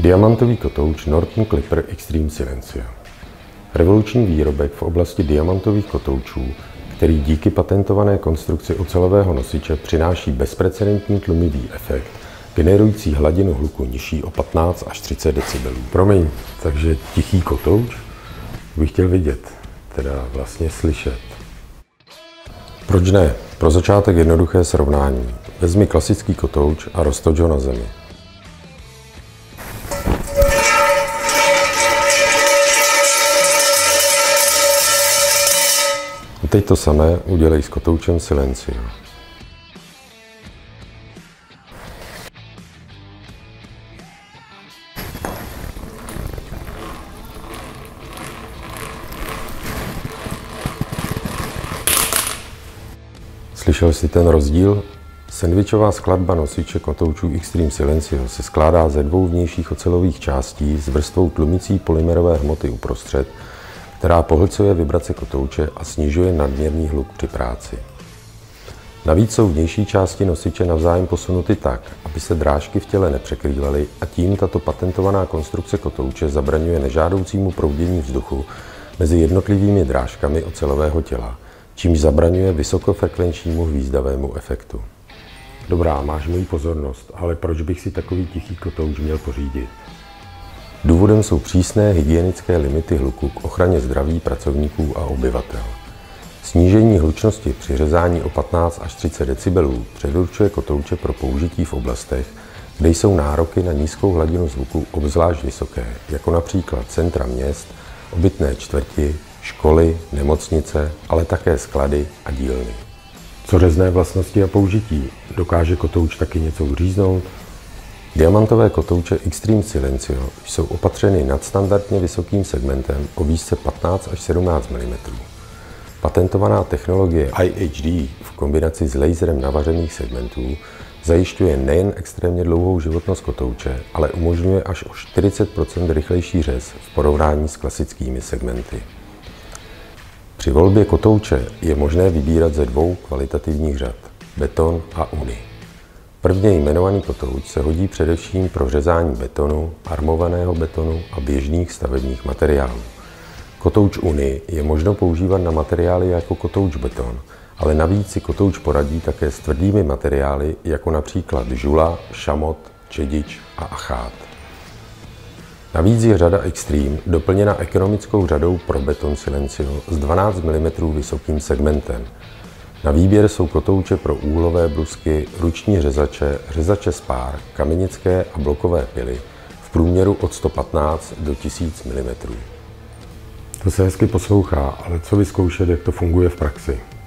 Diamantový kotouč Norton Clipper Extreme Silencio. Revoluční výrobek v oblasti diamantových kotoučů, který díky patentované konstrukci ocelového nosiče přináší bezprecedentní tlumivý efekt, generující hladinu hluku nižší o 15 až 30 decibelů. Promiň, takže tichý kotouč? Bych chtěl vidět, teda vlastně slyšet. Proč ne? Pro začátek jednoduché srovnání. Vezmi klasický kotouč a roztoč ho na zemi. A teď to samé udělej s kotoučem Silencio. Slyšel jsi ten rozdíl? Sendvičová skladba nosiče kotoučů Extreme Silencio se skládá ze dvou vnějších ocelových částí s vrstvou tlumicí polymerové hmoty uprostřed, která pohlcuje vibrace kotouče a snižuje nadměrný hluk při práci. Navíc jsou vnější části nosiče navzájem posunuty tak, aby se drážky v těle nepřekrývaly, a tím tato patentovaná konstrukce kotouče zabraňuje nežádoucímu proudění vzduchu mezi jednotlivými drážkami ocelového těla, čímž zabraňuje vysokofrekvenčnímu hvízdavému efektu. Dobrá, máš moji pozornost, ale proč bych si takový tichý kotouč měl pořídit? Důvodem jsou přísné hygienické limity hluku k ochraně zdraví pracovníků a obyvatel. Snížení hlučnosti při řezání o 15 až 30 decibelů předurčuje kotouče pro použití v oblastech, kde jsou nároky na nízkou hladinu zvuku obzvlášť vysoké, jako například centra měst, obytné čtvrti, školy, nemocnice, ale také sklady a dílny. Co řezné vlastnosti a použití? Dokáže kotouč taky něco uříznout? Diamantové kotouče Extreme Silencio jsou opatřeny nadstandardně vysokým segmentem o výšce 15 až 17 mm. Patentovaná technologie IHD v kombinaci s laserem navařených segmentů zajišťuje nejen extrémně dlouhou životnost kotouče, ale umožňuje až o 40 % rychlejší řez v porovnání s klasickými segmenty. Při volbě kotouče je možné vybírat ze dvou kvalitativních řad – beton a uni. Prvně jmenovaný kotouč se hodí především pro řezání betonu, armovaného betonu a běžných stavebních materiálů. Kotouč uni je možno používat na materiály jako kotouč beton, ale navíc si kotouč poradí také s tvrdými materiály jako například žula, šamot, čedič a achát. Navíc je řada Extreme doplněna ekonomickou řadou pro beton Silencio s 12 mm vysokým segmentem. Na výběr jsou kotouče pro úhlové brusky, ruční řezače, řezače spár, kamenické a blokové pily v průměru od 115 do 1000 mm. To se hezky poslouchá, ale co vyzkoušet, jak to funguje v praxi?